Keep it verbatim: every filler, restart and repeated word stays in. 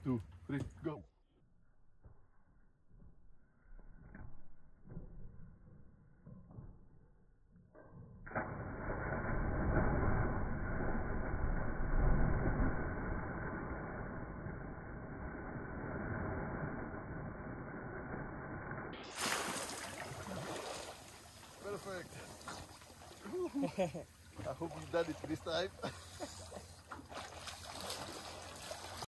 two, three, go. Perfect. I hope you done it this time.